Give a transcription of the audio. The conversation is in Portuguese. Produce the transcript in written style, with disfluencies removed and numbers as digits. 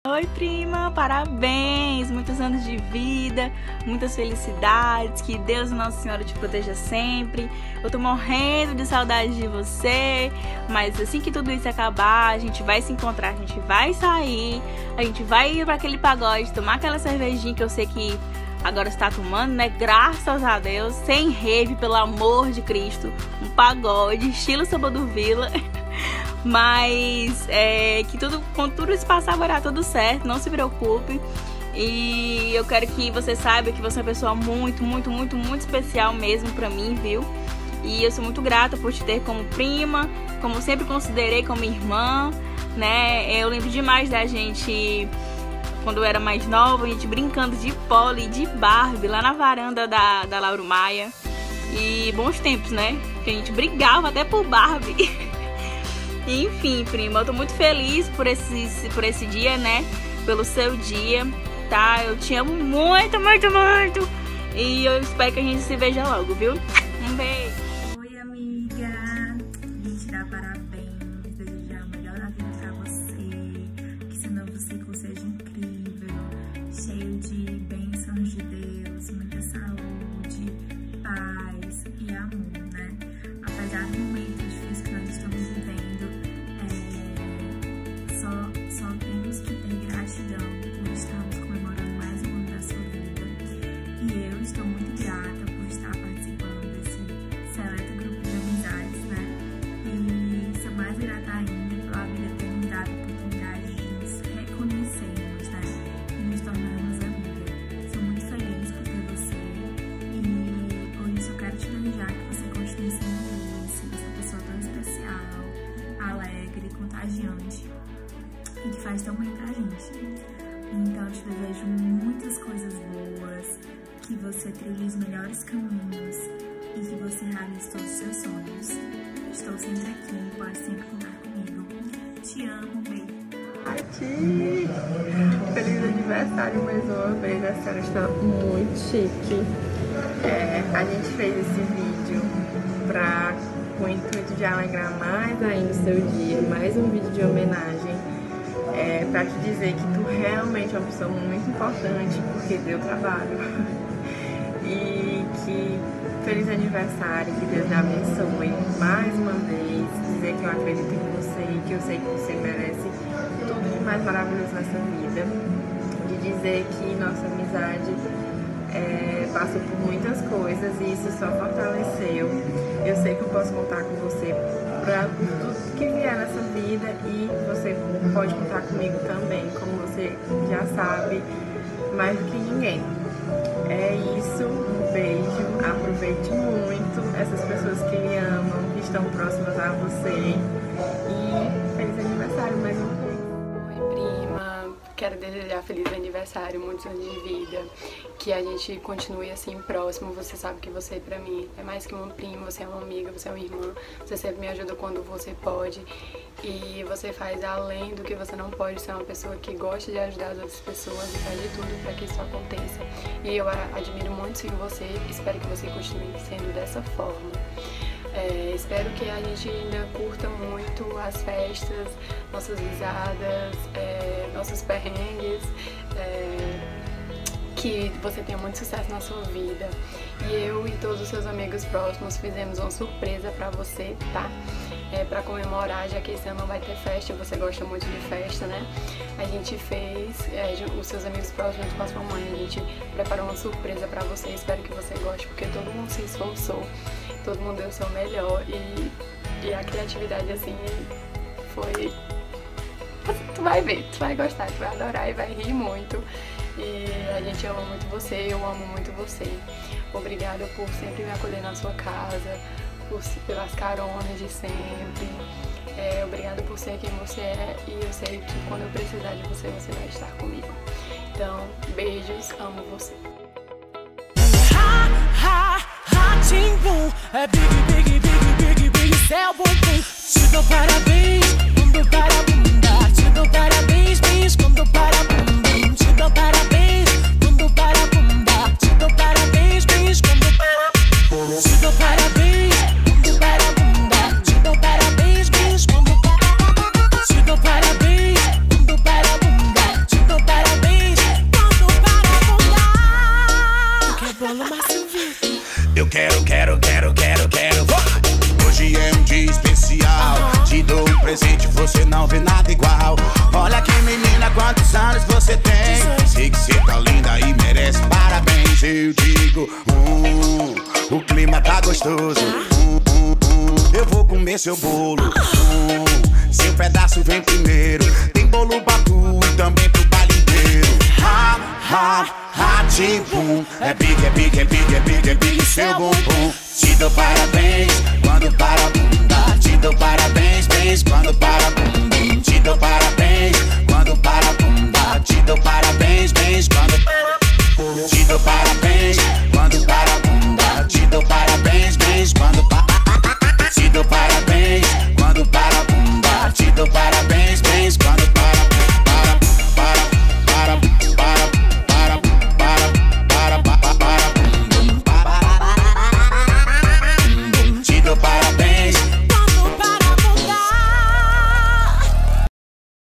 Oi, prima, parabéns! Muitos anos de vida, muitas felicidades, que Deus e Nossa Senhora te proteja sempre. Eu tô morrendo de saudade de você, mas assim que tudo isso acabar, a gente vai se encontrar, a gente vai sair, a gente vai ir pra aquele pagode, tomar aquela cervejinha que eu sei que agora você tá tomando, né? Graças a Deus, sem rave, pelo amor de Cristo, um pagode, estilo Samba do Vila. Mas que quando tudo isso passar vai dar tudo certo, não se preocupe. E eu quero que você saiba que você é uma pessoa muito, muito, muito, muito especial mesmo pra mim, viu? E eu sou muito grata por te ter como prima, como sempre considerei como irmã, né? Eu lembro demais da gente, quando eu era mais nova, a gente brincando de Polly e de Barbie lá na varanda da Lauro Maia. E bons tempos, né? Que a gente brigava até por Barbie. Enfim, prima, eu tô muito feliz por esse dia, né? Pelo seu dia, tá? Eu te amo muito, muito, muito. E eu espero que a gente se veja logo, viu? Um beijo. Oi, amiga. Vim te dar parabéns, desejar a melhor da vida pra você. Que esse novo ciclo seja incrível, cheio de bênçãos de Deus, muita saúde, paz e amor, né? Apesar do momento difícil que nós estamos vivendo, só temos que ter gratidão por estarmos comemorando mais um ano da sua vida. E eu estou muito grata por estar participando desse seleto grupo de amizades, né? E sou mais grata ainda pela vida ter nos dado a oportunidade de nos reconhecermos, né? E nos tornarmos amigas. Sou muito feliz por ter você e por isso eu quero te desejar que você continue sendo essa pessoa tão especial, alegre, contagiante e que faz tão bem pra gente. Então eu te desejo muitas coisas boas, que você trilhe os melhores caminhos e que você realize todos os seus sonhos. Estou sempre aqui, pode sempre contar comigo. Te amo, beijo. Aqui, feliz aniversário mais uma vez, a senhora está muito chique. A gente fez esse vídeo com o intuito de alegrar mais ainda o seu dia, mais um vídeo de homenagem. Pra te dizer que tu realmente é uma pessoa muito importante, porque deu trabalho. E que feliz aniversário, que Deus te abençoe mais uma vez. Dizer que eu acredito em você e que eu sei que você merece tudo de mais maravilhoso nessa vida. De dizer que nossa amizade passou por muitas coisas e isso só fortaleceu. Eu sei que eu posso contar com você para tudo que vier nessa vida e você pode contar comigo também, como você já sabe, mais do que ninguém. É isso, um beijo, aproveite muito essas pessoas que lhe amam, que estão próximas a você e feliz aniversário mais uma vez. Oi, prima, quero desejar feliz aniversário, muitos anos de vida, que a gente continue assim próximo. Você sabe que você pra mim é mais que uma prima, você é uma amiga, você é uma irmã, você sempre me ajuda quando você pode e você faz além do que você não pode. Você é uma pessoa que gosta de ajudar as outras pessoas e faz de tudo para que isso aconteça. E eu admiro muito isso em você, espero que você continue sendo dessa forma. Espero que a gente ainda curta muito as festas, nossas risadas, nossos perrengues, que você tenha muito sucesso na sua vida. E eu e todos os seus amigos próximos fizemos uma surpresa pra você, tá? Pra comemorar, já que esse ano não vai ter festa, você gosta muito de festa, né? A gente fez, os seus amigos próximos com a sua mãe, a gente preparou uma surpresa pra você. Espero que você goste, porque todo mundo se esforçou, todo mundo deu o seu melhor e a criatividade, assim, foi... Tu vai ver, tu vai gostar, tu vai adorar e vai rir muito. E a gente ama muito você, eu amo muito você. Obrigada por sempre me acolher na sua casa, pelas caronas de sempre. Obrigada por ser quem você é e eu sei que quando eu precisar de você, você vai estar comigo. Então, beijos, amo você. É big, big, big, big, big, céu, bumbum. Te dou parabéns, quando para bunda. Te dou parabéns, bis, quando para bunda. Te dou parabéns, quando para bunda. Te dou parabéns, bis, quando para bunda. Te dou parabéns, quando para bunda. Te dou parabéns, bis, quando para bunda. Te dou parabéns, quando para bunda. quantos anos você tem? Sei que cê tá linda e merece parabéns. Eu digo, o clima tá gostoso. Eu vou comer seu bolo. Seu pedaço vem primeiro. Tem bolo pra tu e também pro baile inteiro. Tipo, é big, é big, é big, é big, é big seu bumbum. Te dou parabéns quando para a bunda. Te dou parabéns, bens quando para a bunda. Te dou parabéns.